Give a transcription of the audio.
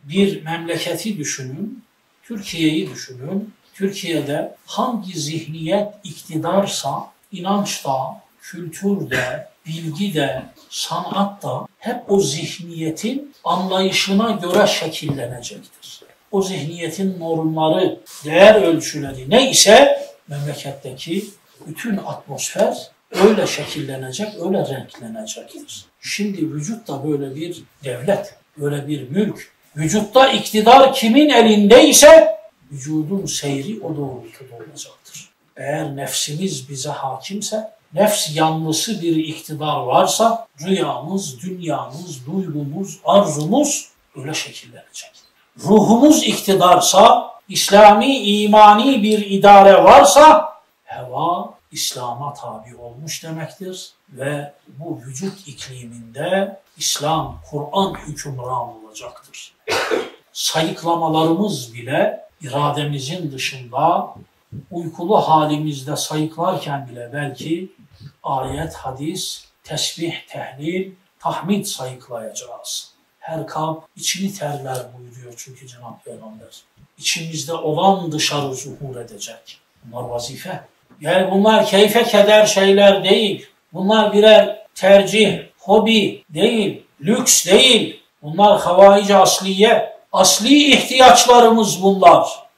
bir memleketi düşünün, Türkiye'yi düşünün. Türkiye'de hangi zihniyet iktidarsa, inançta, kültürde, bilgide, sanatta hep o zihniyetin anlayışına göre şekillenecektir. O zihniyetin normları, değer ölçüleri neyse memleketteki bütün atmosfer öyle şekillenecek, öyle renklenecektir. Şimdi vücutta böyle bir devlet, böyle bir mülk, vücutta iktidar kimin elindeyse vücudun seyri o doğrultuda olacaktır. Eğer nefsimiz bize hakimse, nefs yanlısı bir iktidar varsa rüyamız, dünyamız, duygumuz, arzumuz öyle şekillenecek. Ruhumuz iktidarsa, İslami, imani bir idare varsa heva İslam'a tabi olmuş demektir ve bu vücut ikliminde İslam, Kur'an hükümran olacaktır. Sayıklamalarımız bile irademizin dışında uykulu halimizde sayıklarken bile belki ayet, hadis, tesbih, tehlil, tahmid sayıklayacağız. Her kalp içini terler buyuruyor çünkü Cenab-ı Peygamber. İçimizde olan dışarı zuhur edecek. Bunlar vazife. Yani bunlar keyfe keder şeyler değil. Bunlar birer tercih, hobi değil, lüks değil. Bunlar havai asliye. Asli ihtiyaçlarımız bunlar.